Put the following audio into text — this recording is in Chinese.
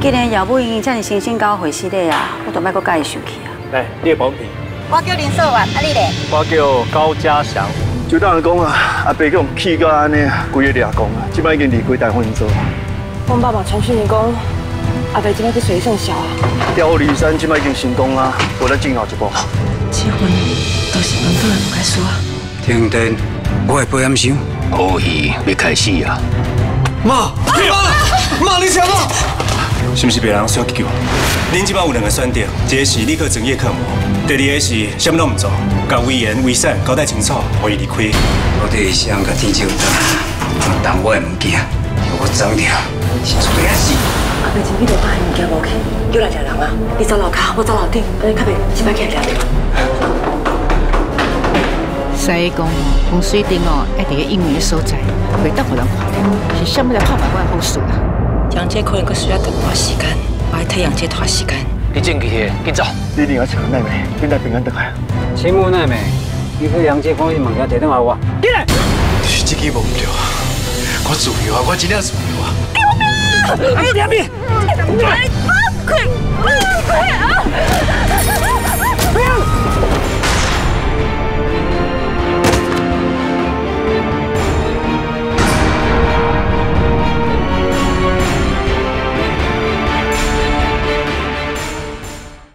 既然姚母已经这么诚心甲我回事咧啊，我就莫搁甲伊生气啊。 来，你的保品。 我叫林少元，你咧？ 我叫高家祥。 就当人讲啊，阿伯叫气到安尼啊，规个掠讲啊，即摆已经离开台湾做。 阮爸爸传讯伊讲，阿伯即摆去水算小啊。 钓鱼山即摆已经成功啊，无咱进后一步。 结婚都是两个人开始啊。 停电，我会保险箱。 好戏要开始啊！ 妈，妈，你啥妈？是毋是别人需要急救？恁即摆有两个选择，一个是立刻整夜看无，第二个是啥物拢唔做，甲遗言遗产交代清楚，互伊离开。我第想甲天照打，但我的物件，我走掉，是做咩事？ 阿伯前几日把迄物件无去，叫来抓人啊！你走楼骹，我走楼顶，安尼较袂一摆起来抓着。 西讲风水顶一定要隐秘的所在，袂当互人看到，是啥物来破坏我的好事啊？ 杨姐可能阁需要一段时间，我爱替杨姐拖时间。 你正气的，紧走。 你一定要找奈美，等待平安回来。 请问奈美，你去杨姐公寓门口摕电话我。 进来。就是这个无对啊，我自由啊，我真正自由啊。 救命！